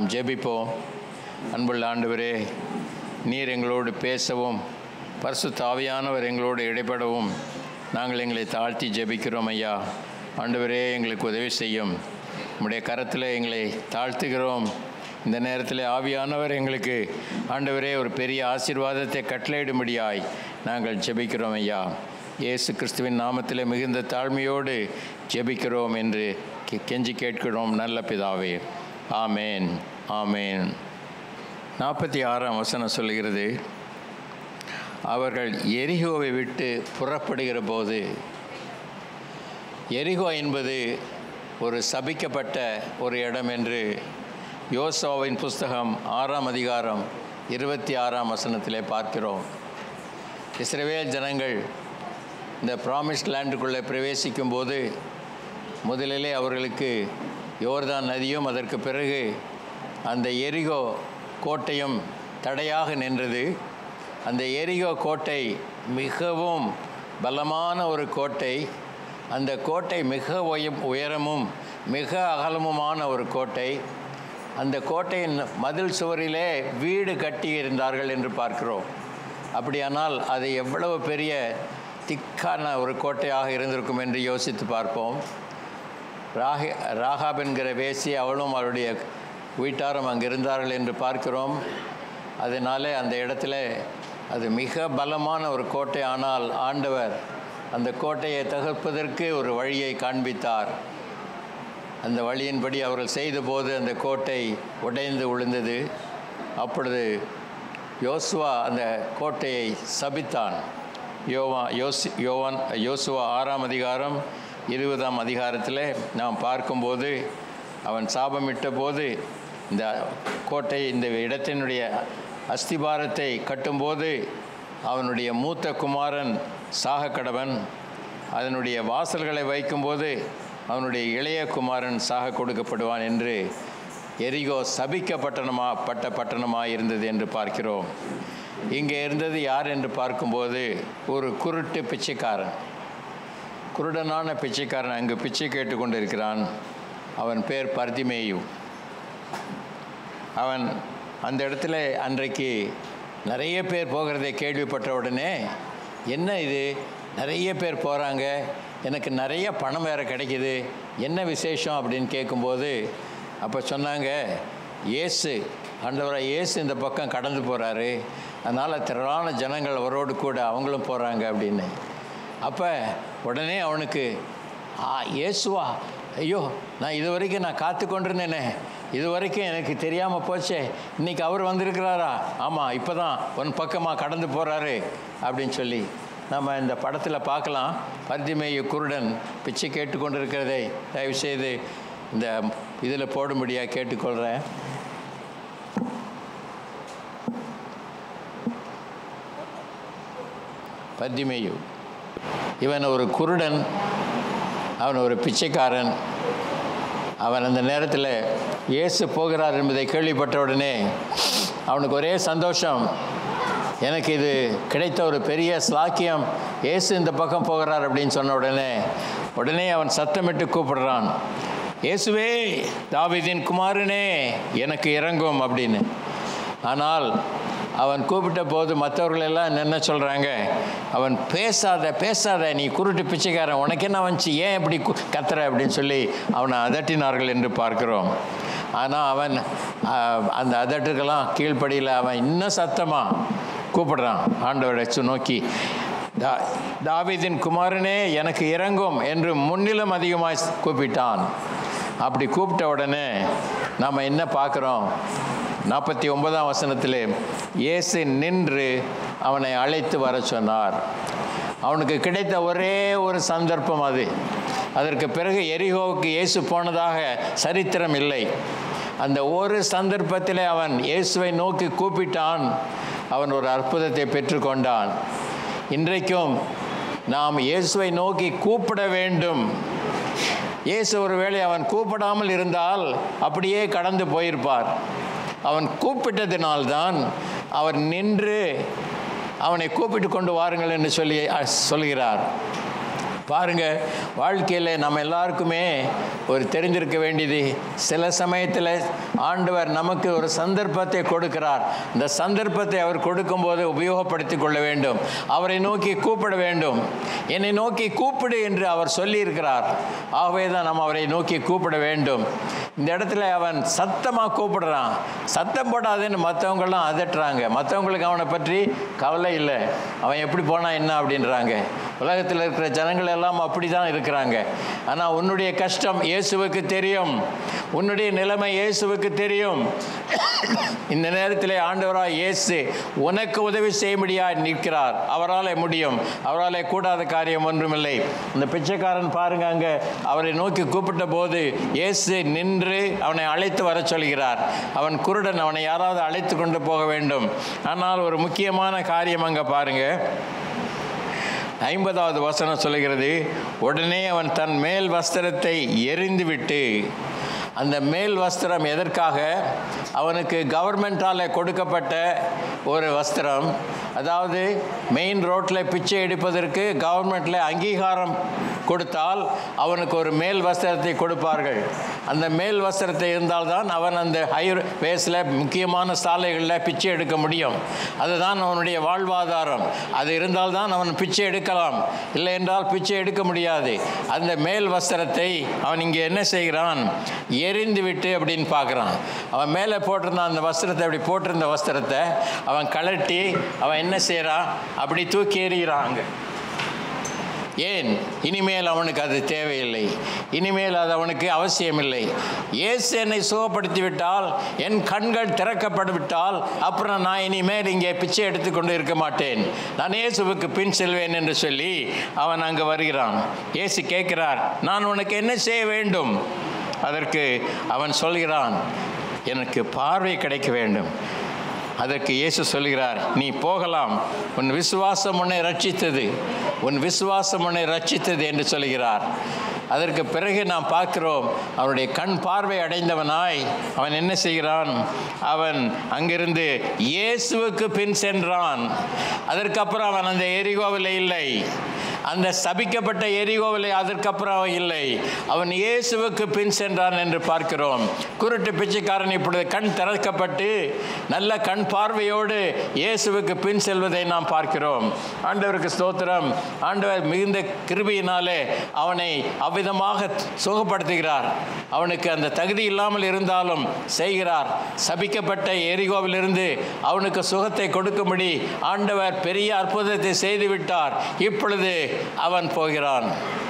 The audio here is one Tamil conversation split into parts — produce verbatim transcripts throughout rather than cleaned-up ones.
ஜெபிப்போம். அன்புள்ள ஆண்டவரே, நீர் எங்களோடு பேசவும் பரிசுத்த ஆவியானவர் எங்களோடு இடைப்படவும் நாங்கள் எங்களை தாழ்த்தி ஜெபிக்கிறோம். ஐயா ஆண்டவரே, எங்களுக்கு உதவி செய்யும். உம்முடைய கரத்தில் எங்களை தாழ்த்துகிறோம். இந்த நேரத்தில் ஆவியானவர் எங்களுக்கு ஆண்டவரே ஒரு பெரிய ஆசீர்வாதத்தை கட்டளையிடும்படியாய் நாங்கள் ஜெபிக்கிறோம். ஐயா இயேசு கிறிஸ்துவின் நாமத்தில் மிகுந்த தாழ்மையோடு ஜெபிக்கிறோம் என்று கெஞ்சி கேட்கிறோம் நல்ல பிதாவே. ஆமேன், ஆமேன். நாற்பத்தி ஆறாம் வசனம் சொல்கிறது, அவர்கள் எரிகோவை விட்டு புறப்படுகிற போது, எரிகோ என்பது ஒரு சபிக்கப்பட்ட ஒரு இடம் என்று யோசுவாவின் புஸ்தகம் ஆறாம் அதிகாரம் இருபத்தி ஆறாம் வசனத்திலே பார்க்கிறோம். இஸ்ரவேல் ஜனங்கள் இந்த ப்ராமிஸ்ட் லேண்டுக்குள்ளே பிரவேசிக்கும் போது முதலிலே அவர்களுக்கு யோர்தான் நதியும் அதற்கு பிறகு அந்த எரிகோ கோட்டையும் தடையாக நின்றது. அந்த எரிகோ கோட்டை மிகவும் பலமான ஒரு கோட்டை. அந்த கோட்டை மிக உயம் உயரமும் மிக அகலமுமான ஒரு கோட்டை. அந்த கோட்டையின் மதில் சுவரிலே வீடு கட்டி இருந்தார்கள் என்று பார்க்கிறோம். அப்படியானால் அது எவ்வளவு பெரிய திக்கான ஒரு கோட்டையாக இருந்திருக்கும் என்று யோசித்து பார்ப்போம். ராகி ராகாப் என்கிற வேசி அவளும் அவருடைய வீட்டாரும் அங்கே இருந்தார்கள் என்று பார்க்கிறோம். அதனாலே அந்த இடத்துல அது மிக பலமான ஒரு கோட்டை. ஆனால் ஆண்டவர் அந்த கோட்டையை தகர்ப்பதற்கு ஒரு வழியை காண்பித்தார். அந்த வழியின்படி அவர்கள் செய்தபோது அந்த கோட்டை உடைந்து விழுந்தது. அப்பொழுது யோசுவா அந்த கோட்டையை சபித்தான். யோவா யோசி யோவான் யோசுவா ஆறாம் அதிகாரம் இருபதாம் அதிகாரத்தில் நாம் பார்க்கும்போது அவன் சாபமிட்ட போது இந்த கோட்டை இந்த இடத்தினுடைய அஸ்திபாரத்தை கட்டும்போது அவனுடைய மூத்த குமாரன் சாக கடவன், அதனுடைய வாசல்களை வைக்கும்போது அவனுடைய இளைய குமாரன் சாக கொடுக்கப்படுவான் என்று எரிகோ சபிக்கப்பட்டனமா பட்ட பட்டணமாக இருந்தது என்று பார்க்கிறோம். இங்கே இருந்தது யார் என்று பார்க்கும்போது ஒரு குருட்டு பிச்சைக்காரன், குருடனான பிச்சைக்காரன் அங்கு பிச்சை கேட்டுக்கொண்டு இருக்கிறான். அவன் பேர் பர்திமேயு. அவன் அந்த இடத்துல அன்றைக்கு நிறைய பேர் போகிறதை கேள்விப்பட்ட உடனே, என்ன இது நிறைய பேர் போகிறாங்க, எனக்கு நிறைய பணம் வேறு கிடைக்கிது, என்ன விசேஷம் அப்படின்னு கேட்கும்போது அப்போ சொன்னாங்க, இயேசு ஆண்டவராக இயேசு இந்த பக்கம் கடந்து போகிறாரு, அதனால் திரளான ஜனங்கள் அவரோடு கூட அவங்களும் போகிறாங்க அப்படின்னு. அப்போ உடனே அவனுக்கு ஆ இயேசுவா, ஐயோ நான் இது வரைக்கும் நான் காத்து கொண்டிருந்தேனே, இது வரைக்கும் எனக்கு தெரியாமல் போச்சே, இன்றைக்கி அவர் வந்திருக்கிறாரா? ஆமாம், இப்போ தான் உன் பக்கமாக கடந்து போகிறாரு அப்படின்னு சொல்லி நம்ம இந்த படத்தில் பார்க்கலாம். பர்திமேயு குருடன் பிச்சை கேட்டுக்கொண்டு இருக்கிறதை தயவுசெய்து இந்த இதில் போடும்படியாக கேட்டுக்கொள்கிறேன். பர்திமேயு இவன் ஒரு குருடன், அவன் ஒரு பிச்சைக்காரன். அவன் அந்த நேரத்தில் இயேசு போகிறார் என்பதை கேள்விப்பட்ட உடனே அவனுக்கு ஒரே சந்தோஷம், எனக்கு இது கிடைத்த ஒரு பெரிய ஸ்லாக்கியம், இயேசு இந்த பக்கம் போகிறார் அப்படின்னு சொன்ன உடனே உடனே அவன் சத்தமிட்டு கூப்பிடுறான், இயேசுவே தாவீதின் குமாரனே எனக்கு இறங்கும் அப்படின்னு. ஆனால் அவன் கூப்பிட்ட போது மற்றவர்களெல்லாம் என்ன சொல்கிறாங்க, அவன் பேசாத பேசாத நீ குருட்டு பிச்சைக்காரன், உனக்கு என்ன வந்துச்சு, ஏன் எப்படி கத்துற அப்படின்னு சொல்லி அவனை அதட்டினார்கள் என்று பார்க்கிறோம். ஆனால் அவன் அந்த அதட்டுக்கெல்லாம் கீழ்ப்படியில் அவன் இன்னும் சத்தமாக கூப்பிடுறான் ஆண்டவரை நோக்கி, தா தாவீதின் குமாரனே எனக்கு இறங்கும் என்று முன்னிலும் அதிகமாக கூப்பிட்டான். அப்படி கூப்பிட்ட உடனே நாம் என்ன பார்க்குறோம், நாற்பத்தி ஒன்பதாம் வசனத்தில் இயேசு நின்று அவனை அழைத்து வர சொன்னார். அவனுக்கு கிடைத்த ஒரே ஒரு சந்தர்ப்பம் அது. அதற்கு பிறகு எரிகோவுக்கு இயேசு போனதாக சரித்திரம் இல்லை. அந்த ஒரு சந்தர்ப்பத்தில் அவன் இயேசுவை நோக்கி கூப்பிட்டான். அவன் ஒரு அற்புதத்தை பெற்றுக்கொண்டான். இன்றைக்கும் நாம் இயேசுவை நோக்கி கூப்பிட வேண்டும். இயேசு ஒருவேளை அவன் கூப்பிடாமல் இருந்தால் அப்படியே கடந்து போயிருப்பார். அவன் கூப்பிட்டதினால்தான் அவர் நின்று அவனை கூப்பிட்டு கொண்டு வாருங்கள் என்று சொல்லி சொல்கிறார். பாருங்கள், வாழ்க்கையில் நம்ம எல்லாருக்குமே ஒரு தெரிஞ்சிருக்க வேண்டியது, சில சமயத்தில் ஆண்டவர் நமக்கு ஒரு சந்தர்ப்பத்தை கொடுக்கிறார். இந்த சந்தர்ப்பத்தை அவர் கொடுக்கும்போது உபயோகப்படுத்தி கொள்ள வேண்டும். அவரை நோக்கி கூப்பிட வேண்டும். என்னை நோக்கி கூப்பிடு என்று அவர் சொல்லியிருக்கிறார். ஆகவே தான் நம்ம அவரை நோக்கி கூப்பிட வேண்டும். இந்த இடத்துல அவன் சத்தமாக கூப்பிடுறான். சத்தம் போடாதுன்னு மற்றவங்களாம் அதட்டுறாங்க. மற்றவங்களுக்கு அவனை பற்றி கவலை இல்லை. அவன் எப்படி போனால் என்ன அப்படின்றாங்க. உலகத்தில் இருக்கிற ஜனங்கள் எல்லாம் அப்படி தான் இருக்கிறாங்க. ஆனால் உன்னுடைய கஷ்டம் இயேசுவுக்கு தெரியும். உன்னுடைய நிலைமை இயேசுவுக்கு தெரியும். இந்த நேரத்தில் ஆண்டவராய் இயேசு உனக்கு உதவி செய்ய முடியாது நிற்கிறார். அவரால் முடியும். அவரால் கூடாத காரியம் ஒன்றுமில்லை. இந்த பிச்சைக்காரன் பாருங்க, அங்கே அவரை நோக்கி கூப்பிட்ட போது இயேசு நின்று அவனை அழைத்து வர சொல்கிறார். அவன் குருடன், அவனை யாராவது அழைத்து கொண்டு போக வேண்டும். ஆனால் ஒரு முக்கியமான காரியம் அங்கே பாருங்க, ஐம்பதாவது வசனம் சொல்லுகிறது, உடனே அவன் தன் மேல் வஸ்திரத்தை எறிந்துவிட்டு, அந்த மேல் வஸ்திரம் எதற்காக? அவனுக்கு கவர்மெண்டால் கொடுக்கப்பட்ட ஒரு வஸ்திரம். அதாவது மெயின் ரோட்டில் பிச்சை எடுப்பதற்கு கவர்மெண்ட்டில் அங்கீகாரம் கொடுத்தால் அவனுக்கு ஒரு மேல் வஸ்திரத்தை கொடுப்பார்கள். அந்த மேல் வஸ்திரத்தை இருந்தால்தான் அவன் அந்த ஹைவேஸில் முக்கியமான சாலைகளில் பிச்சை எடுக்க முடியும். அதுதான் அவனுடைய வாழ்வாதாரம். அது இருந்தால்தான் அவன் பிச்சை எடுக்கலாம். இல்லை என்றால் பிச்சை எடுக்க முடியாது. அந்த மேல் வஸ்திரத்தை அவன் இங்கே என்ன செய்கிறான்? எரிந்து விட்டு அப்படின்னு பார்க்குறான். அவன் மேலே போட்டிருந்தான் அந்த வஸ்திரத்தை, அப்படி போட்டிருந்த வஸ்திரத்தை அவன் கழட்டி அவன் என்ன செய்கிறான்? அப்படி தூக்கி எறிகிறான் அங்கே. ஏன்? இனிமேல் அவனுக்கு அது தேவையில்லை. இனிமேல் அது அவனுக்கு அவசியமில்லை. இயேசு என்னை சுகப்படுத்தி விட்டால், என் கண்கள் திறக்கப்பட்டு விட்டால், அப்புறம் நான் இனிமேல் இங்கே பிச்சை எடுத்துக்கொண்டு இருக்க மாட்டேன். நான் இயேசுவுக்கு பின் செல்வேன் என்று சொல்லி அவன் அங்கே வருகிறான். இயேசு கேட்கிறார், நான் உனக்கு என்ன செய்ய வேண்டும்? அதற்கு அவன் சொல்கிறான், எனக்கு பார்வை கிடைக்க வேண்டும். அதற்கு இயேசு சொல்கிறார், நீ போகலாம், உன் விசுவாசம் உன்னை ரட்சித்தது, உன் விசுவாசம் உன்னை ரட்சித்தது என்று சொல்கிறார். அதற்கு பிறகு நாம் பார்க்கிறோம், அவனுடைய கண் பார்வை அடைந்தவனாய் அவன் என்ன செய்கிறான்? அவன் அங்கிருந்து இயேசுவுக்கு பின் சென்றான். அதற்கப்புறம் அவன் அந்த எரிகோவில் இல்லை. அந்த சபிக்கப்பட்ட எரிகோவில் அதற்கப்புறம் அவன் இல்லை. அவன் இயேசுவுக்கு பின் சென்றான் என்று பார்க்கிறோம். குருட்டு பிச்சைக்காரன் இப்பொழுது கண் திறக்கப்பட்டு நல்ல கண் பார்வையோடு இயேசுவுக்கு பின் செல்வதை நாம் பார்க்கிறோம். ஆண்டவருக்கு ஸ்தோத்திரம். ஆண்டவர் மிகுந்த கிருபையினாலே அவனை அவ்விதமாக சுகப்படுத்துகிறார். அவனுக்கு அந்த தகுதி இல்லாமல் இருந்தாலும் செய்கிறார். சபிக்கப்பட்ட எரிகோவிலிருந்து அவனுக்கு சுகத்தை கொடுக்கும்படி ஆண்டவர் பெரிய அற்புதத்தை செய்துவிட்டார். இப்பொழுது அவன் போகிறான்.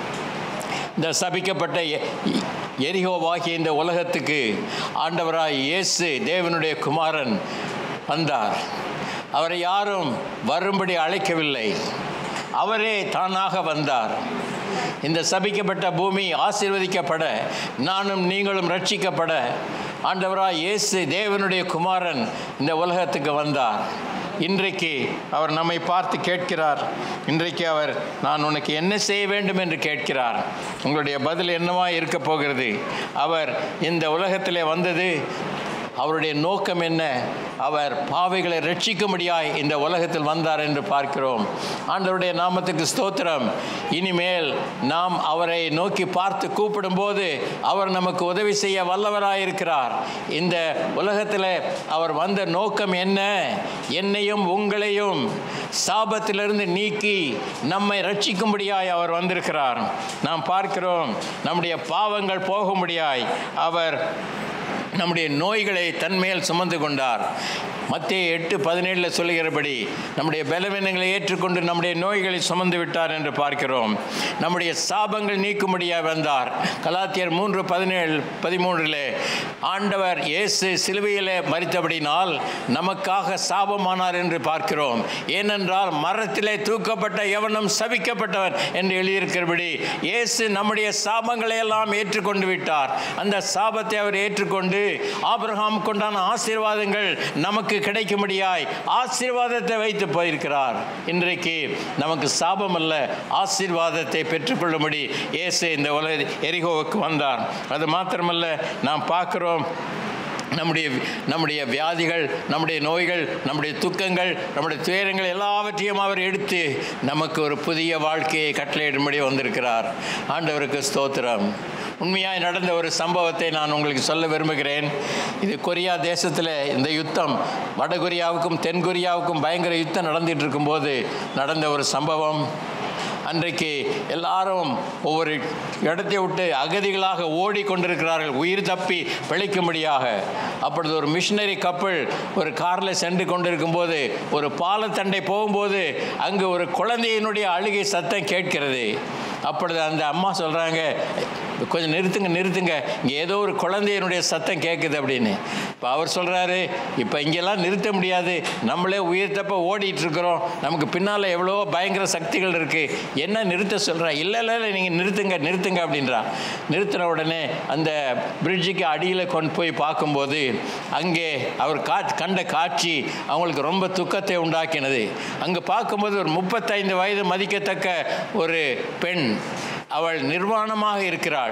இந்த சபிக்கப்பட்ட எரிகோவாகிய இந்த உலகத்துக்கு ஆண்டவராய் இயேசு தேவனுடைய குமாரன் வந்தார். அவரை யாரும் வரும்படி அழைக்கவில்லை. அவரே தானாக வந்தார். இந்த சபிக்கப்பட்ட பூமி ஆசீர்வதிக்கப்பட, நானும் நீங்களும் ரட்சிக்கப்பட ஆண்டவராய் இயேசு தேவனுடைய குமாரன் இந்த உலகத்துக்கு வந்தார். இன்றைக்கு அவர் நம்மை பார்த்து கேட்கிறார். இன்றைக்கு அவர், நான் உனக்கு என்ன செய்ய வேண்டும் என்று கேட்கிறார். உங்களுடைய பதில் என்னவா இருக்க போகிறது? அவர் இந்த உலகத்திலே வந்தது, அவருடைய நோக்கம் என்ன? அவர் பாவிகளை ரட்சிக்கும்படியாய் இந்த உலகத்தில் வந்தார் என்று பார்க்கிறோம். ஆண்டவருடைய நாமத்துக்கு ஸ்தோத்திரம். இனிமேல் நாம் அவரை நோக்கி பார்த்து கூப்பிடும்போது அவர் நமக்கு உதவி செய்ய வல்லவராயிருக்கிறார். இந்த உலகத்தில் அவர் வந்த நோக்கம் என்ன? என்னையும் உங்களையும் சாபத்திலிருந்து நீக்கி நம்மை ரட்சிக்கும்படியாய் அவர் வந்திருக்கிறார். நாம் பார்க்கிறோம், நம்முடைய பாவங்கள் போகும்படியாய் அவர் நம்முடைய நோய்களை தன்மேல் சுமந்து கொண்டார். மத்தேயு எட்டு பதினேழில் சொல்லுகிறபடி நம்முடைய பலவீனங்களை ஏற்றுக்கொண்டு நம்முடைய நோய்களை சுமந்து விட்டார் என்று பார்க்கிறோம். நம்முடைய சாபங்கள் நீக்கும்படியாக வந்தார். கலாத்தியர் மூன்று பதினேழு பதிமூன்றில் ஆண்டவர் இயேசு சிலுவையிலே மரித்தபடினால் நமக்காக சாபமானார் என்று பார்க்கிறோம். ஏனென்றால் மரத்திலே தூக்கப்பட்ட எவனும் சபிக்கப்பட்டவன் என்று எழுதியிருக்கிறபடி இயேசு நம்முடைய சாபங்களை எல்லாம் ஏற்றுக்கொண்டு விட்டார். அந்த சாபத்தை அவர் ஏற்றுக்கொண்டு ஆபிரகாம் கொண்டான ஆசீர்வாதங்கள் நமக்கு கிடைக்கும்படியாய் ஆசீர்வாதத்தை வைத்து போயிருக்கிறார். இன்றைக்கு நமக்கு சாபம் அல்ல, ஆசீர்வாதத்தை பெற்றுக்கொள்ளும்படி இயேசு இந்த உலக எரிகோவுக்கு வந்தார். அது மாத்திரமல்ல, நாம் பார்க்கிறோம், நம்முடைய நம்முடைய வியாதிகள், நம்முடைய நோய்கள், நம்முடைய துக்கங்கள், நம்முடைய துயரங்கள் எல்லாவற்றையும் அவர் எடுத்து நமக்கு ஒரு புதிய வாழ்க்கையை கட்டளையிடும்படி வந்திருக்கிறார். ஆண்டவருக்கு ஸ்தோத்திரம். உண்மையாய் நடந்த ஒரு சம்பவத்தை நான் உங்களுக்கு சொல்ல விரும்புகிறேன். இது கொரியா தேசத்தில் இந்த யுத்தம், வடகொரியாவுக்கும் தென்கொரியாவுக்கும் பயங்கர யுத்தம் நடந்துகிட்டு இருக்கும்போது நடந்த ஒரு சம்பவம். அன்றைக்கு எல்லாரும் ஒவ்வொரு இடத்தை விட்டு அகதிகளாக ஓடிக்கொண்டிருக்கிறார்கள், உயிர் தப்பி பிழைக்கும்படியாக. அப்பொழுது ஒரு மிஷினரி கப்பல் ஒரு காரில் சென்று கொண்டிருக்கும்போது ஒரு பாலத்தண்டை போகும்போது அங்கு ஒரு குழந்தையினுடைய அழுகை சத்தம் கேட்கிறது. அப்பொழுது அந்த அம்மா சொல்கிறாங்க, கொஞ்சம் நிறுத்துங்க நிறுத்துங்க, இங்கே ஏதோ ஒரு குழந்தையினுடைய சத்தம் கேட்குது அப்படின்னு. இப்போ அவர் சொல்கிறாரு, இப்போ இங்கெல்லாம் நிறுத்த முடியாது, நம்மளே உயிர் தப்ப ஓடிட்டுருக்குறோம், நமக்கு பின்னால் எவ்வளோ பயங்கர சக்திகள் இருக்குது, என்ன நிறுத்த சொல்கிறா? இல்லை இல்லை இல்லை நீங்கள் நிறுத்துங்க நிறுத்துங்க அப்படின்றா. நிறுத்தின உடனே அந்த பிரிட்ஜுக்கு அடியில் கொண்டு போய் பார்க்கும்போது அங்கே அவர் கா கண்ட காட்சி அவங்களுக்கு ரொம்ப துக்கத்தை உண்டாக்கினது. அங்கே பார்க்கும்போது ஒரு முப்பத்தைந்து வயது மதிக்கத்தக்க ஒரு பெண், அவள் நிர்வாணமாக இருக்கிறாள்.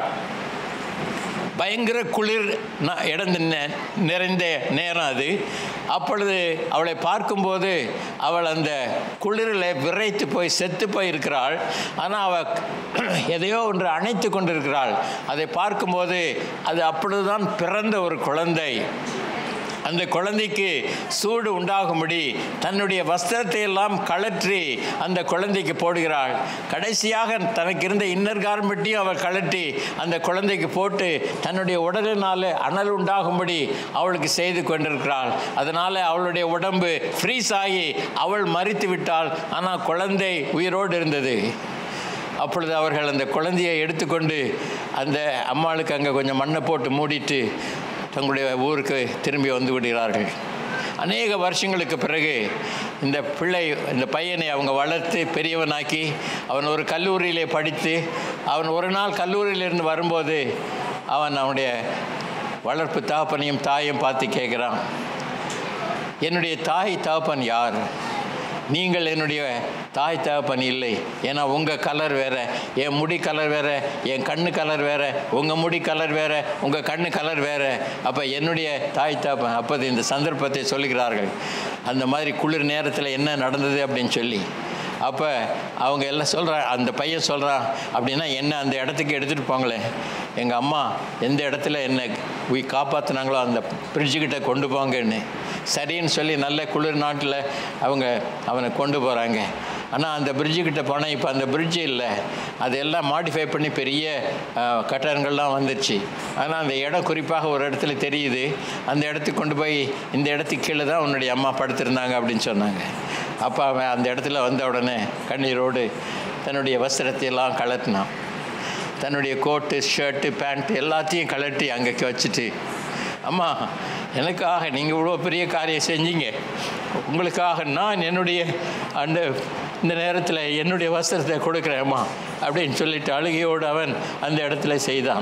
பயங்கர குளிர் இடந்து நிறைந்த நேரம் அது. அப்பொழுது அவளை பார்க்கும்போது அவள் அந்த குளிரில் விரைத்து போய் செத்து போய் இருக்கிறாள். ஆனால் அவள் எதையோ ஒன்று அணைத்து கொண்டிருக்கிறாள். அதை பார்க்கும்போது அது அப்பொழுதுதான் பிறந்த ஒரு குழந்தை. அந்த குழந்தைக்கு சூடு உண்டாகும்படி தன்னுடைய வஸ்திரத்தை எல்லாம் கழற்றி அந்த குழந்தைக்கு போடுகிறாள். கடைசியாக தனக்கு இருந்த இன்னர் கார்மெண்ட்டையும் அவள் கழற்றி அந்த குழந்தைக்கு போட்டு தன்னுடைய உடலினால் அனல் உண்டாகும்படி அவளுக்கு செய்து கொண்டிருக்கிறாள். அதனால் அவளுடைய உடம்பு ஃப்ரீஸ் ஆகி அவள் மரித்து விட்டாள். ஆனால் குழந்தை உயிரோடு இருந்தது. அப்பொழுது அவர்கள் அந்த குழந்தையை எடுத்துக்கொண்டு அந்த அம்மாளுக்கு அங்கே கொஞ்சம் மண்ணை போட்டு மூடிட்டு தங்களுடைய ஊருக்கு திரும்பி வந்து விடுகிறார்கள். அநேக வருஷங்களுக்கு பிறகு இந்த பிள்ளை இந்த பையனை அவங்க வளர்த்து பெரியவனாக்கி அவன் ஒரு கல்லூரியிலே படித்து அவன் ஒரு நாள் கல்லூரியிலிருந்து வரும்போது அவன் அவனுடைய வளர்ப்பு தகப்பனையும் தாயும் பார்த்து கேட்குறான், என்னுடைய தாய் தகப்பன் யார்? நீங்கள் என்னுடைய தாய் தகப்பன் இல்லை. ஏன்னா உங்கள் கலர் வேறு, என் முடி கலர் வேறு, என் கண்ணு கலர் வேறு, உங்கள் முடி கலர் வேறு, உங்கள் கண்ணு கலர் வேறு. அப்போ என்னுடைய தாய் தகப்பன். அப்போது இந்த சந்தர்ப்பத்தை சொல்லுகிறார்கள், அந்த மாதிரி குளிர் நேரத்தில் என்ன நடந்தது அப்படின்னு சொல்லி. அப்போ அவங்க எல்லாம் சொல்கிறான், அந்த பையன் சொல்கிறான், அப்படின்னா என்ன அந்த இடத்துக்கு எடுத்துகிட்டு போங்களேன், எங்கள் அம்மா எந்த இடத்துல என்னை உயிர் காப்பாற்றினாங்களோ அந்த பிரிட்ஜுக்கிட்ட கொண்டு போங்கன்னு. சரின்னு சொல்லி நல்ல குளிர் நாட்டில் அவங்க அவனை கொண்டு போகிறாங்க. ஆனால் அந்த பிரிட்ஜுக்கிட்ட போனால் இப்போ அந்த பிரிட்ஜு இல்லை, அதெல்லாம் மாடிஃபை பண்ணி பெரிய கட்டடங்கள்லாம் வந்துடுச்சு. ஆனால் அந்த இடம் குறிப்பாக ஒரு இடத்துல தெரியுது. அந்த இடத்துக்கு கொண்டு போய் இந்த இடத்துக்கு கீழே தான் உன்னுடைய அம்மா படுத்திருந்தாங்க அப்படின்னு சொன்னாங்க. அப்போ அவன் அந்த இடத்துல வந்த உடனே கண்ணீரோடு தன்னுடைய வஸ்திரத்தை எல்லாம் கலட்டினான். தன்னுடைய கோட்டு ஷர்ட்டு பேண்ட்டு எல்லாத்தையும் கலட்டி அங்கே வச்சுட்டு, அம்மா எனக்காக நீங்கள் இவ்வளோ பெரிய காரியம் செஞ்சீங்க, உங்களுக்காக நான் என்னுடைய அந்த இந்த நேரத்தில் என்னுடைய வஸ்திரத்தை கொடுக்குறேம்மா அப்படின்னு சொல்லிட்டு அழுகையோடு அவன் அந்த இடத்துல செய்தான்.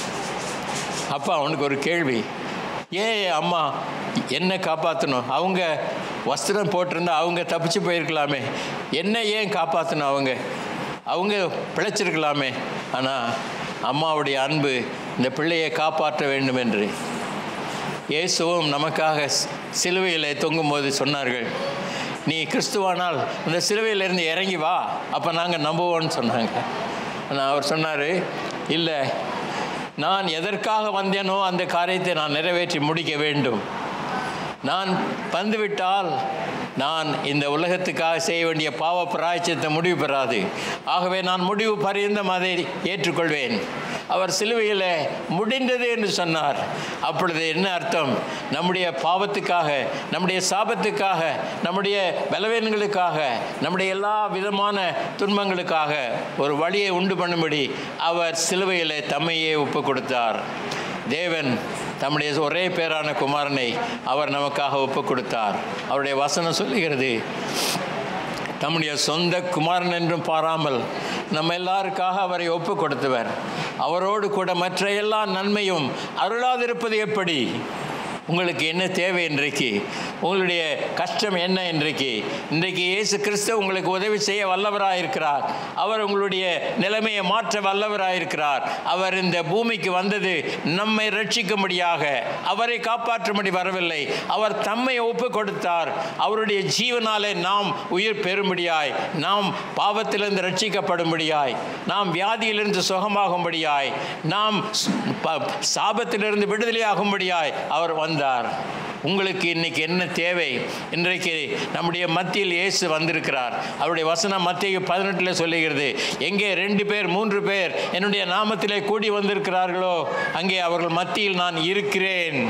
அப்போ அவனுக்கு ஒரு கேள்வி, ஏன் அம்மா என்ன காப்பாற்றணும்? அவங்க வஸ்திரம் போட்டிருந்தா அவங்க தப்பிச்சு போயிருக்கலாமே, என்ன ஏன் காப்பாற்றணும்? அவங்க அவங்க பிழைச்சிருக்கலாமே. ஆனால் அம்மாவுடைய அன்பு இந்த பிள்ளையை காப்பாற்ற வேண்டும் என்று இயேசுவும் நமக்காக சிலுவையில் தொங்கும்போது சொன்னார்கள், நீ கிறிஸ்துவானால் அந்த சிலுவையிலேருந்து இறங்கி வா, அப்போ நாங்கள் நம்புவோன்னு சொன்னாங்க. ஆனால் அவர் சொன்னார், இல்லை, நான் எதற்காக வந்தேனோ அந்த காரியத்தை நான் நிறைவேற்றி முடிக்க வேண்டும். நான் வந்துவிட்டால் நான் இந்த உலகத்துக்காக செய்ய வேண்டிய பாவ பிராயச்சித்தை முடிவு பெறாது. ஆகவே நான் முடிவு பரியந்தம் அதை ஏற்றுக்கொள்வேன். அவர் சிலுவையில் முடிந்தது என்று சொன்னார். அப்பொழுது என்ன அர்த்தம்? நம்முடைய பாவத்துக்காக, நம்முடைய சாபத்துக்காக, நம்முடைய பலவீனங்களுக்காக, நம்முடைய எல்லா விதமான துன்பங்களுக்காக ஒரு வழியை உண்டு பண்ணும்படி அவர் சிலுவையில் தம்மையே ஒப்பு கொடுத்தார். தேவன் தம்முடைய ஒரே பேரான குமாரனை அவர் நமக்காக ஒப்பு கொடுத்தார். அவருடைய வசனம் சொல்லுகிறது, தம்முடைய சொந்த குமாரன் என்றும் பாராமல் நம்ம எல்லாருக்காக அவரை ஒப்பு கொடுத்தவர். அவரோடு கூட மற்ற எல்லா நன்மையும் அருளாதிருப்பது எப்படி? உங்களுக்கு என்ன தேவை இன்றைக்கு? உங்களுடைய கஷ்டம் என்ன இன்றைக்கு? இன்றைக்கு இயேசு கிறிஸ்து உங்களுக்கு உதவி செய்ய வல்லவராயிருக்கிறார். அவர் உங்களுடைய நிலைமையை மாற்ற வல்லவராயிருக்கிறார். அவர் இந்த பூமிக்கு வந்தது நம்மை ரட்சிக்கும்படியாக, அவரை காப்பாற்றும்படி வரவில்லை. அவர் தம்மை ஒப்பு கொடுத்தார். அவருடைய ஜீவனாலே நாம் உயிர் பெறும்படியாய், நாம் பாவத்திலிருந்து ரட்சிக்கப்படும்படியாய், நாம் வியாதியிலிருந்து சுகமாகும்படியாய், நாம் சாபத்திலிருந்து விடுதலையாகும்படியாய் அவர் வந்தார். உங்களுக்கு இன்னைக்கு என்ன தேவை? இன்றைக்கு நம்முடைய மத்தியில் இயேசு வந்திருக்கிறார். அவருடைய வசனம் மத்தேயு பதினெட்டில் சொல்லுகிறது, எங்கே ரெண்டு பேர் மூன்று பேர் என்னுடைய நாமத்திலே கூடி வந்திருக்கிறார்களோ அங்கே அவர்கள் மத்தியில் நான் இருக்கிறேன்.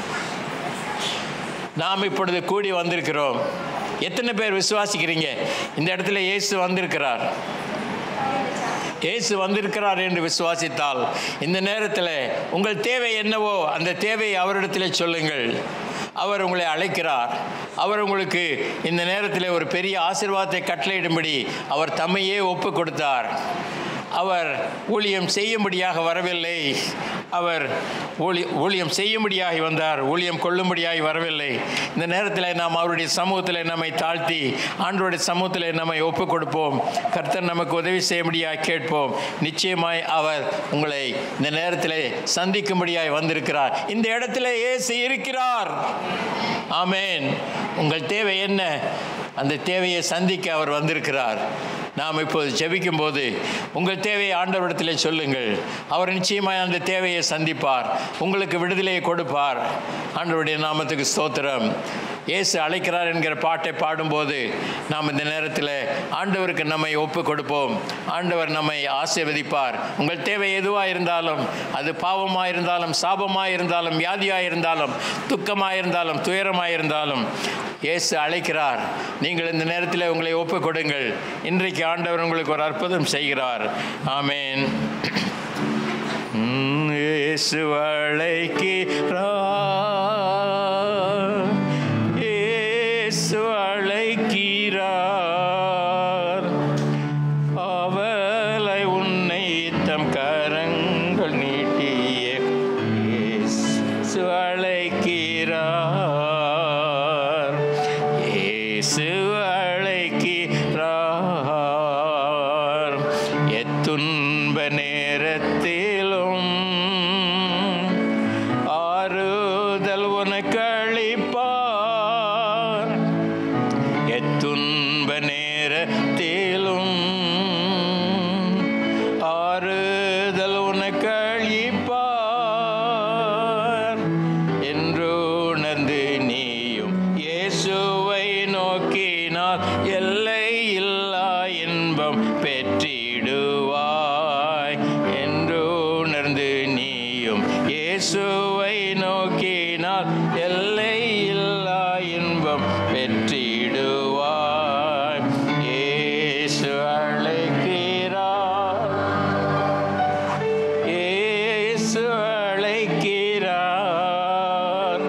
நாம் இப்பொழுது கூடி வந்திருக்கிறோம். எத்தனை பேர் விசுவாசிக்கிறீங்க இந்த இடத்துல இயேசு வந்திருக்கிறார்? இயேசு வந்திருக்கிறார் என்று விசுவாசித்தால் இந்த நேரத்தில் உங்கள் தேவை என்னவோ அந்த தேவையை அவரிடத்தில் சொல்லுங்கள். அவர் உங்களை அழைக்கிறார். அவர் உங்களுக்கு இந்த நேரத்தில் ஒரு பெரிய ஆசீர்வாதத்தை கட்டளையிடும்படி அவர் தம்மையே ஒப்பு கொடுத்தார். அவர் ஊழியம் செய்யும்படியாக வரவில்லை. அவர் ஊழி ஊழியம் செய்யும்படியாகி வந்தார், ஊழியம் கொள்ளும்படியாகி வரவில்லை. இந்த நேரத்தில் நாம் அவருடைய சமூகத்தில் நம்மை தாழ்த்தி ஆண்டவருடைய சமூகத்தில் நம்மை ஒப்பு கொடுப்போம். கர்த்தர் நமக்கு உதவி செய்யும்படியாக கேட்போம். நிச்சயமாய் அவர் உங்களை இந்த நேரத்தில் சந்திக்கும்படியாய் வந்திருக்கிறார். இந்த இடத்துல இயேசு இருக்கிறார். ஆமென். உங்கள் தேவை என்ன? அந்த தேவையை சந்திக்க அவர் வந்திருக்கிறார். நாம் இப்போது ஜெபிக்கும் போது உங்கள் தேவையை ஆண்டவரிடத்தில் சொல்லுங்கள். அவர் நிச்சயமாய் அந்த தேவையை சந்திப்பார், உங்களுக்கு விடுதலையை கொடுப்பார். ஆண்டவருடைய நாமத்துக்கு ஸ்தோத்திரம். இயேசு அழைக்கிறார் என்கிற பாட்டை பாடும்போது நாம் இந்த நேரத்தில் ஆண்டவருக்கு நம்மை ஒப்பு கொடுப்போம். ஆண்டவர் நம்மை ஆசீர்வதிப்பார். உங்கள் தேவை எதுவாக இருந்தாலும், அது பாவமாக இருந்தாலும், சாபமாக இருந்தாலும், வியாதியாக இருந்தாலும், துக்கமாக இருந்தாலும், துயரமாக இருந்தாலும் இயேசு அழைக்கிறார். நீங்கள் இந்த நேரத்தில் உங்களை ஒப்பு கொடுங்கள். இன்றைக்கு ஆண்டவர் உங்களுக்கு ஒரு அற்புதம் செய்கிறார். ஆமென். இயேசு அழைக்கிறார், இயேசு அழைக்கிறார், அவளை உன்னை தம் கரங்கள் நீட்டிய இயேசு அழைக்கிறார், இயேசு அழைக்கிறார். எத்துன்ப நேரத்திலும் ஆறுதல் உனக்கு அளிப்பார், எத்துன்ப நேரத்திலும் ஆறுதல் உனக்கு அளிப்பார். என்று உணர்ந்து நீயும் இயேசுவை நோக்கினால் எல்லை இல்லா இன்பம் பெற்றிடுவாய். என்று உணர்ந்து நீயும் இயேசுவை நோக்கினால் எல்லை இல்லா இன்பம் பெற்றிடுவாய். இயேசு அழைக்கிறார், இயேசு அழைக்கிறார்,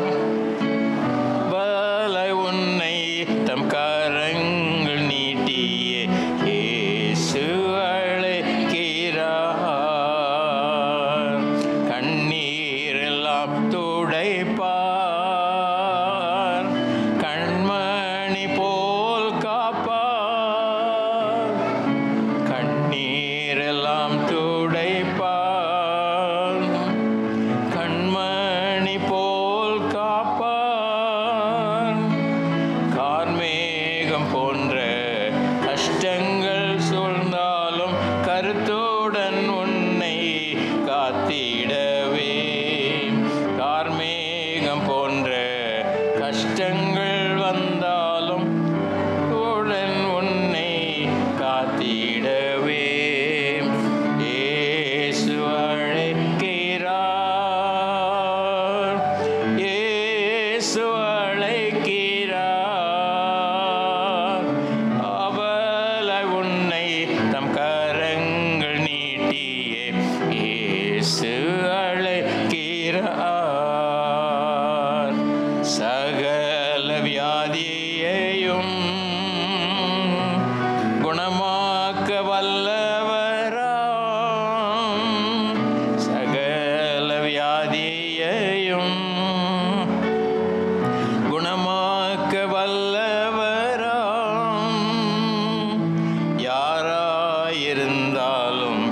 பலை உன்னை தம் கரங்கள் நீட்டிய இயேசு அழைக்கிறார். கண்ணீரெல்லாம்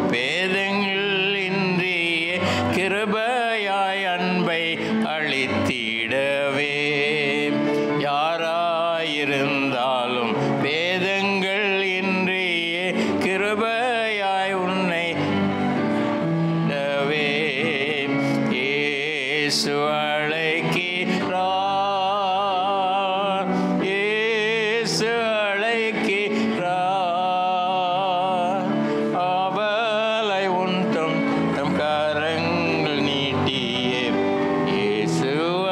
பேதங்கள் இன்றியே கிருபையாய் அன்பை அளித்திடவே. யாராயிருந்தாலும் பேதங்கள் இன்றியே கிருபையாய் உன்னை இடவே. இயேசு அழைக்கிறார், இயேசு அழைக்கிறார். அவளை உன் தம் தம் கரங்கள் நீட்டியே இயேசு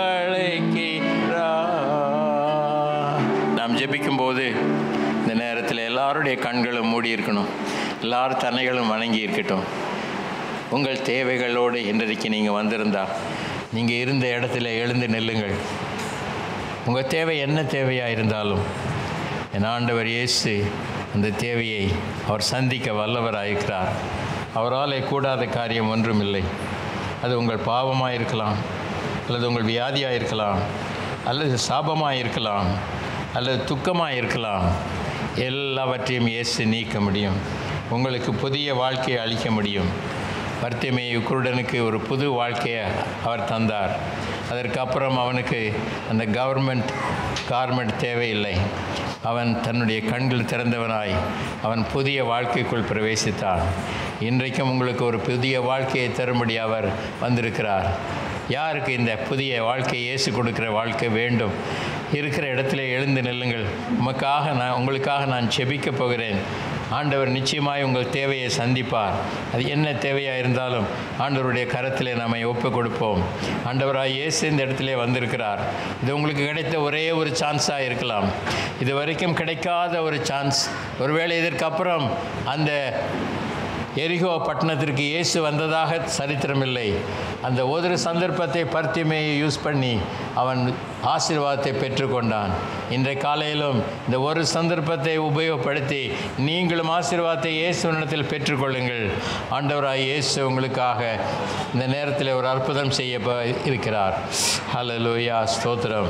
அழைக்கிறார். நாம் ஜெபிக்கும் போது இந்த நேரத்தில் எல்லாருடைய கண்களும் மூடி இருக்கணும், எல்லாரும் தன்னைகளும் வணங்கி இருக்கட்டும். உங்கள் தேவைகளோடு இன்றைக்கு நீங்கள் வந்திருந்தா நீங்கள் இருந்த இடத்துல எழுந்து நில்லுங்கள். உங்கள் தேவை என்ன தேவையாக இருந்தாலும் என் ஆண்டவர் இயேசு அந்த தேவையை அவர் சந்திக்க வல்லவராயிருக்கிறார். அவரால் கூடாத காரியம் ஒன்றுமில்லை. அது உங்கள் பாவமாக இருக்கலாம், அல்லது உங்கள் வியாதியாக இருக்கலாம், அல்லது சாபமாக இருக்கலாம், அல்லது துக்கமாக இருக்கலாம். எல்லாவற்றையும் இயேசு நீக்க முடியும். உங்களுக்கு புதிய வாழ்க்கையை அளிக்க முடியும். பர்த்திமேயு குருடனுக்கு ஒரு புது வாழ்க்கையை அவர் தந்தார். அதற்கப்புறம் அவனுக்கு அந்த கவர்மெண்ட் கார்மெண்ட் தேவையில்லை. அவன் தன்னுடைய கண்கள் திறந்தவனாய் அவன் புதிய வாழ்க்கைக்குள் பிரவேசித்தான். இன்றைக்கும் உங்களுக்கு ஒரு புதிய வாழ்க்கையை தரும்படி அவர் வந்திருக்கிறார். யாருக்கு இந்த புதிய வாழ்க்கை, இயேசு கொடுக்கிற வாழ்க்கை வேண்டும்? இருக்கிற இடத்துல எழுந்து நில்லுங்கள். உமக்காக நான் உங்களுக்காக நான் செபிக்க போகிறேன். ஆண்டவர் நிச்சயமாய் உங்கள் தேவையை சந்திப்பார். அது என்ன தேவையாக இருந்தாலும் ஆண்டவருடைய கரத்திலே நம்மை ஒப்பு கொடுப்போம். ஆண்டவராக இயேசு இந்த இடத்துல வந்திருக்கிறார். இது உங்களுக்கு கிடைத்த ஒரே ஒரு சான்ஸாக இருக்கலாம். இது வரைக்கும் கிடைக்காத ஒரு சான்ஸ். ஒருவேளை இதற்கப்புறம் அந்த எரிகோ பட்டணத்திற்கு இயேசு வந்ததாக சரித்திரமில்லை. அந்த ஒரு சந்தர்ப்பத்தை பர்த்திமேயை யூஸ் பண்ணி அவன் ஆசீர்வாதத்தை பெற்றுக்கொண்டான். இன்றைய காலையிலும் இந்த ஒரு சந்தர்ப்பத்தை உபயோகப்படுத்தி நீங்களும் ஆசீர்வாதத்தை இயேசுவினிடத்தில் பெற்றுக்கொள்ளுங்கள். ஆண்டவராய் இயேசு உங்களுக்காக இந்த நேரத்தில் ஒரு அற்புதம் செய்ய இருக்கிறார். ஹல்லேலூயா, ஸ்தோத்திரம்.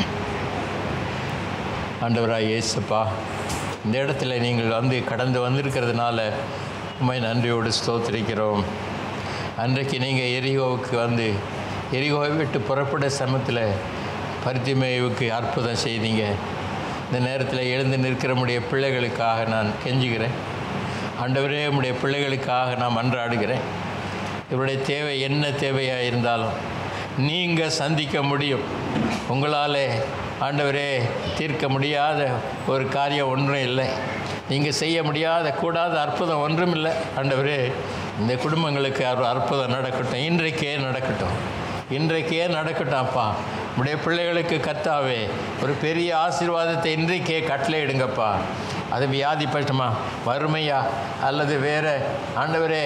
ஆண்டவராய் இயேசுப்பா, இந்த இடத்துல நீங்கள் வந்து கடந்து வந்திருக்கிறதுனால உம்மை நன்றியோடு ஸ்தோத்திரிக்கிறோம். அன்றைக்கு நீங்கள் எரிகோவுக்கு வந்து எரிகோவை விட்டு புறப்பட சமயத்தில் பர்த்திமேயுவுக்கு அற்புதம் செய்தீங்க. இந்த நேரத்தில் எழுந்து நிற்கிற உம்முடைய பிள்ளைகளுக்காக நான் கெஞ்சுகிறேன். ஆண்டவரே, உம்முடைய பிள்ளைகளுக்காக நான் மன்றாடுகிறேன். இவருடைய தேவை என்ன தேவையாக இருந்தாலும் நீங்கள் சந்திக்க முடியும். உங்களால் ஆண்டவரே தீர்க்க முடியாத ஒரு காரியம் ஒன்றும் இல்லை. நீங்கள் செய்ய முடியாத கூடாத அற்புதம் ஒன்றும் இல்லை. ஆண்டவரே, இந்த குடும்பங்களுக்கு ஒரு அற்புதம் நடக்கட்டும். இன்றைக்கே நடக்கட்டும், இன்றைக்கே நடக்கட்டும். அப்பா, உடைய பிள்ளைகளுக்கு கர்த்தாவே ஒரு பெரிய ஆசீர்வாதத்தை இன்றைக்கே கட்டளையிடுங்கப்பா. அது வியாதிப்பட்டமா, வறுமையா, அல்லது வேறு ஆண்டவரே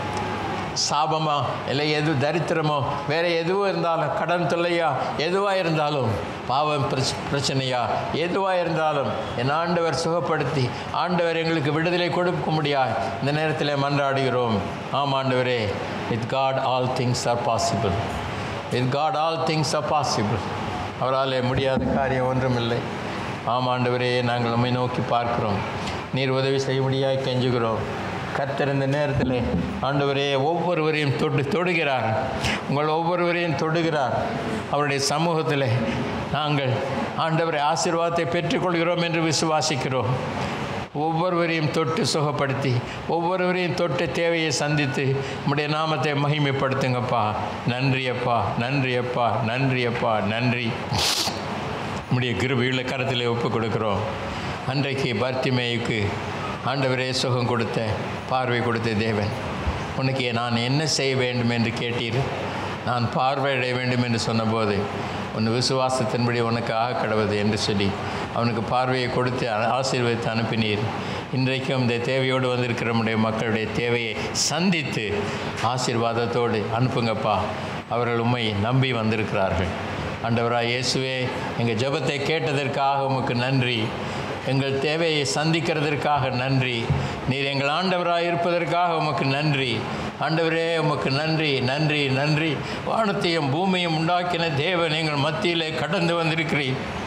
சாபமா, இல்லை எது தரித்திரமோ, வேறு எதுவும் இருந்தாலும், கடன் தொல்லையா, எதுவாக இருந்தாலும், பாவம் பிரச்சனையா, எதுவாக இருந்தாலும் என் ஆண்டவர் சுகப்படுத்தி ஆண்டவர் எங்களுக்கு விடுதலை கொடுக்க முடியாது இந்த நேரத்தில் மன்றாடுகிறோம். ஆம் ஆண்டவரே, with God all things are possible. With God all things are possible. அவரால் முடியாத காரியம் ஒன்றுமில்லை. ஆம் ஆண்டவரே, நாங்கள் நம்மை நோக்கி பார்க்கிறோம். நீர் உதவி செய்யும்படியாக கெஞ்சுகிறோம். கர்த்தர் இந்த நேரத்தில் ஆண்டவரே ஒவ்வொருவரையும் தொடு தொடுகிறார் உங்கள் ஒவ்வொருவரையும் தொடுகிறார். அவருடைய சமூகத்தில் நாங்கள் ஆண்டவரை ஆசீர்வாதத்தை பெற்றுக்கொள்கிறோம் என்று விசுவாசிக்கிறோம். ஒவ்வொருவரையும் தொட்டு சுகப்படுத்தி, ஒவ்வொருவரையும் தொட்டு தேவையை சந்தித்து உம்முடைய நாமத்தை மகிமைப்படுத்துங்கப்பா. நன்றி அப்பா, நன்றி அப்பா, நன்றி அப்பா, நன்றி. உம்முடைய கிருபையுள்ள கரத்திலே ஒப்பு கொடுக்கிறோம். அன்றைக்கு பர்த்திமேயுக்கு ஆண்டவரே சுகம் கொடுத்த, பார்வை கொடுத்த தேவன், உனக்கு நான் என்ன செய்ய வேண்டும் என்று கேட்டீர். நான் பார்வையிட வேண்டும் என்று சொன்னபோது உன் விசுவாசத்தின்படி உனக்கு ஆக கடவுது என்று சொல்லி அவனுக்கு பார்வையை கொடுத்து ஆசீர்வதித்து அனுப்பினீர். இன்றைக்கும் இந்த தேவையோடு வந்திருக்கிற நம்முடைய மக்களுடைய தேவையை சந்தித்து ஆசீர்வாதத்தோடு அனுப்புங்கப்பா. அவர்கள் உம்மை நம்பி வந்திருக்கிறார்கள். ஆண்டவராய் இயேசுவே, எங்கள் ஜெபத்தை கேட்டதற்காக உமக்கு நன்றி. எங்கள் தேவையை சந்திக்கிறதற்காக நன்றி. நீர் எங்கள் ஆண்டவராக இருப்பதற்காக உமக்கு நன்றி. ஆண்டவரே, உமக்கு நன்றி, நன்றி, நன்றி. வானத்தையும் பூமியும் உண்டாக்கின தேவன் எங்கள் மத்தியிலே கடந்து வந்திருக்கிறீர்.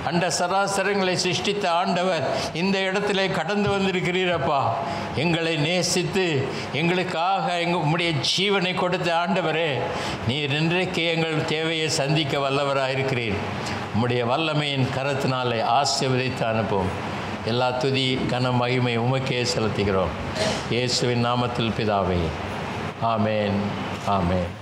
அண்ட சராசரங்களை சிருஷ்டித்த ஆண்டவர் இந்த இடத்திலே கடந்து வந்திருக்கிறீரப்பா. எங்களை நேசித்து எங்களுக்காக எங்கள் உம்முடைய ஜீவனை கொடுத்த ஆண்டவரே, நீர் இன்றைக்கு எங்கள் தேவையை சந்திக்க வல்லவராயிருக்கிறீர். உம்முடைய வல்லமையின் கரத்தினாலே ஆசீர்வதித்து அனுப்பும். எல்லா துதி கன மகிமை உமக்கே செலுத்துகிறோம். இயேசுவின் நாமத்தில் பிதாவே, ஆமேன், ஆமேன்.